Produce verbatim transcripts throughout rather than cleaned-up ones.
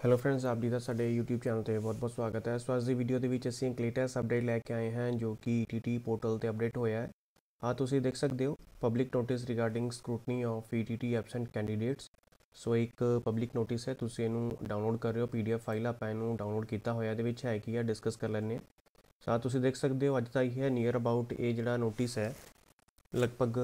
Hello friends, ਆਪ ਜੀ ਦਾ ਸਾਡੇ YouTube ਚੈਨਲ ਤੇ ਬਹੁਤ-ਬਹੁਤ ਸਵਾਗਤ ਹੈ। ਸੋ ਅੱਜ ਦੀ ਵੀਡੀਓ ਦੇ ਵਿੱਚ ਅਸੀਂ ਇੱਕ ਲੇਟੈਸਟ ਅਪਡੇਟ ਲੈ ਕੇ ਆਏ ਹਾਂ ਜੋ ਕਿ E T T ਪੋਰਟਲ ਤੇ ਅਪਡੇਟ ਹੋਇਆ ਹੈ। ਹਾਂ, ਤੁਸੀਂ ਦੇਖ ਸਕਦੇ ਹੋ public notice regarding scrutiny of E T T absent candidates. So ਇੱਕ ਪਬਲਿਕ ਨੋਟਿਸ ਹੈ, ਤੁਸੀਂ ਇਹਨੂੰ ਡਾਊਨਲੋਡ ਕਰ ਰਹੇ ਹੋ। ਪੀਡੀਐਫ ਫਾਈਲ ਆਪਾਂ ਇਹਨੂੰ ਡਾਊਨਲੋਡ ਕੀਤਾ ਹੋਇਆ, ਇਹਦੇ ਵਿੱਚ ਹੈ ਕੀ ਹੈ ਡਿਸਕਸ ਕਰ ਲੈਂਦੇ ਹਾਂ। ਸੋ ਤੁਸੀਂ ਦੇਖ ਸਕਦੇ ਹੋ ਅੱਜ ਦਾ ਹੀ ਹੈ ਨੀਅਰ ਅਬਾਊਟ ਇਹ ਜਿਹੜਾ ਨੋਟਿਸ ਹੈ ਲਗਭਗ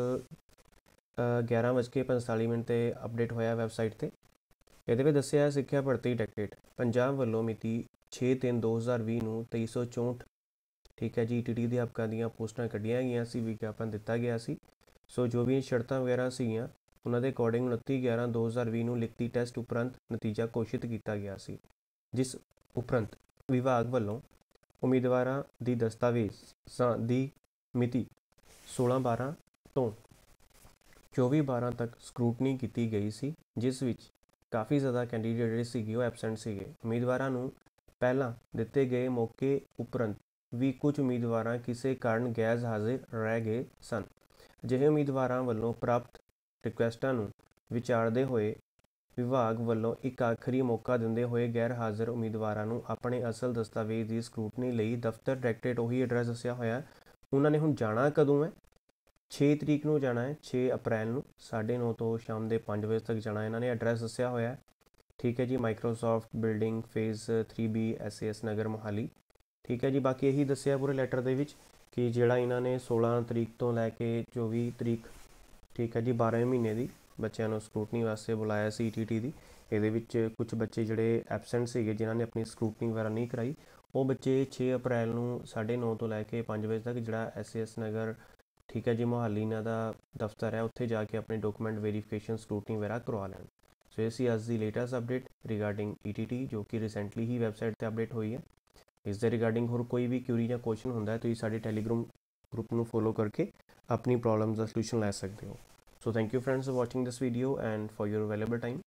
ਗਿਆਰਾਂ ਵੱਜ ਕੇ ਪੰਤਾਲੀ ਮਿੰਟ 'ਤੇ ਅਪਡੇਟ ਹੋਇਆ ਵੈਬਸਾਈਟ 'ਤੇ। ਇਹਦੇ ਵਿੱਚ ਦੱਸਿਆ ਸਿੱਖਿਆ ਭਰਤੀ ਡੈਕਟੇਟ ਪੰਜਾਬ ਵੱਲੋਂ ਮਿਤੀ ਛੇ ਤਿੰਨ ਦੋ ਹਜ਼ਾਰ ਵੀਹ ਨੂੰ ਤੇਈ ਸੌ ਚੌਂਹਠ ਠੀਕ ਹੈ ਜੀ E T T ਅਧਿਆਪਕਾਂ ਦੀਆਂ ਪੋਸਟਾਂ ਕੱਢੀਆਂ ਗਈਆਂ ਸੀ, ਵਿਗਿਆਪਨ ਦਿੱਤਾ ਗਿਆ ਸੀ। ਸੋ ਜੋ ਵੀ ਸ਼ਰਤਾਂ ਵਗੈਰਾ ਸੀਗੀਆਂ ਉਹਨਾਂ ਦੇ ਅਕੋਰਡਿੰਗ ਉਨੱਤੀ ਗਿਆਰਾਂ ਦੋ ਹਜ਼ਾਰ ਵੀਹ ਨੂੰ ਲਿਖਤੀ ਟੈਸਟ ਉਪਰੰਤ ਨਤੀਜਾ ਘੋਸ਼ਿਤ ਕੀਤਾ ਗਿਆ ਸੀ, ਜਿਸ ਉਪਰੰਤ ਵਿਭਾਗ ਵੱਲੋਂ ਉਮੀਦਵਾਰਾਂ ਦੀ ਦਸਤਾਵੇਜ਼ਾਂ ਦੀ ਮਿਤੀ ਸੋਲਾਂ ਬਾਰਾਂ ਤੋਂ ਚੌਵੀ ਬਾਰਾਂ ਤੱਕ ਸਕਰੂਟਨੀ ਕੀਤੀ ਗਈ ਸੀ, ਜਿਸ ਵਿੱਚ ਕਾफ़ी ज़्यादा कैंਡੀਡੇਟ ਜਿਹੜੇ ਸੀਗੇ ਉਹ ਐਬਸੈਂਟ ਸੀਗੇ। ਉਮੀਦਵਾਰਾਂ ਨੂੰ ਪਹਿਲਾਂ ਦਿੱਤੇ ਗਏ ਮੌਕੇ ਉਪਰੰਤ ਵੀ ਕੁਝ ਉਮੀਦਵਾਰਾਂ ਕਿਸੇ ਕਾਰਨ ਗੈਰ ਹਾਜ਼ਰ ਰਹਿ ਗਏ ਸਨ। ਅਜਿਹੇ ਉਮੀਦਵਾਰਾਂ ਵੱਲੋਂ ਪ੍ਰਾਪਤ ਰਿਕੁਐਸਟਾਂ ਨੂੰ ਵਿਚਾਰਦੇ ਹੋਏ ਵਿਭਾਗ ਵੱਲੋਂ ਇੱਕ ਆਖਰੀ ਮੌਕਾ ਦਿੰਦੇ ਹੋਏ ਗੈਰ ਹਾਜ਼ਰ ਉਮੀਦਵਾਰਾਂ ਨੂੰ ਆਪਣੇ ਅਸਲ ਦਸਤਾਵੇਜ਼ ਦੀ ਸਕਰੂਟਨੀ ਲਈ ਦਫ਼ਤਰ ਡਾਇਰੈਕਟਰੇਟ ਉਹੀ ਐਡਰੈਸ ਦੱਸਿਆ ਹੋਇਆ। ਉਹਨਾਂ ਨੇ ਹੁਣ ਜਾਣਾ ਕਦੋਂ ਹੈ? ਛੇ ਤਰੀਕ ਨੂੰ ਜਾਣਾ ਹੈ, ਛੇ ਅਪ੍ਰੈਲ ਨੂੰ ਸਾਢੇ ਨੌ ਤੋਂ ਸ਼ਾਮ ਦੇ ਪੰਜ ਵਜੇ ਤੱਕ ਜਾਣਾ। ਇਹਨਾਂ ਨੇ ਐਡਰੈਸ ਦੱਸਿਆ ਹੋਇਆ, ਠੀਕ ਹੈ ਜੀ। Microsoft building phase three B S A S Nagar Mohali, ਠੀਕ ਹੈ ਜੀ। ਬਾਕੀ ਇਹੀ ਦੱਸਿਆ ਪੂਰੇ ਲੈਟਰ ਦੇ ਵਿੱਚ ਕਿ ਜਿਹੜਾ ਇਹਨਾਂ ਨੇ ਸੋਲਾਂ ਤਰੀਕ ਤੋਂ ਲੈ ਕੇ ਚੌਵੀ ਤਰੀਕ ਠੀਕ ਹੈ ਜੀ ਬਾਰ੍ਹਵੇਂ ਮਹੀਨੇ ਦੀ ਬੱਚਿਆਂ ਨੂੰ ਸਕਰੂਟਨੀ ਵਾਸਤੇ ਬੁਲਾਇਆ ਸੀ E T T ਦੀ। ਇਹਦੇ ਵਿੱਚ ਕੁਝ ਬੱਚੇ ਜਿਹੜੇ ਐਬਸੈਂਟ ਸੀਗੇ ਜਿਨ੍ਹਾਂ ਨੇ ਆਪਣੀ ਸਕਰੂਟਨੀ ਵਗੈਰਾ ਨਹੀਂ ਕਰਾਈ, ਉਹ ਬੱਚੇ ਛੇ ਅਪ੍ਰੈਲ ਨੂੰ ਸਾਢੇ ਨੌ ਤੋਂ ਲੈ ਕੇ ਪੰਜ ਵਜੇ ਤੱਕ ਜਿਹੜਾ ਐਸ ਏ ਐਸ ਨਗਰ ਠੀਕ ਹੈ ਜੀ ਮੋਹਾਲੀ ਇਹਨਾਂ ਦਾ ਦਫ਼ਤਰ ਹੈ, ਉੱਥੇ ਜਾ ਕੇ ਆਪਣੇ ਡਾਕੂਮੈਂਟ ਵੈਰੀਫਿਕੇਸ਼ਨ ਸਕਰੂਟਨੀ ਵਗੈਰਾ ਕਰਵਾ ਲੈਣ। ਸੋ ਇਹ ਸੀ ਅੱਜ ਦੀ latest update regarding E T T ਜੋ ਕਿ ਰੀਸੈਂਟਲੀ ਹੀ ਵੈਬਸਾਈਟ 'ਤੇ ਅਪਡੇਟ ਹੋਈ ਹੈ। ਇਸ ਦੇ ਰਿਗਾਰਡਿੰਗ ਹੋਰ ਕੋਈ ਵੀ ਕਿਊਰੀ ਜਾਂ ਕੁਐਸਚਨ ਹੁੰਦਾ ਹੈ ਤੁਸੀਂ ਸਾਡੇ ਟੈਲੀਗ੍ਰਾਮ ਗਰੁੱਪ ਨੂੰ ਫੋਲੋ ਕਰਕੇ ਆਪਣੀ ਪ੍ਰੋਬਲਮਸ ਦਾ ਸੋਲੂਸ਼ਨ ਲੈ ਸਕਦੇ ਹੋ। So thank you friends for watching this video and for your valuable time.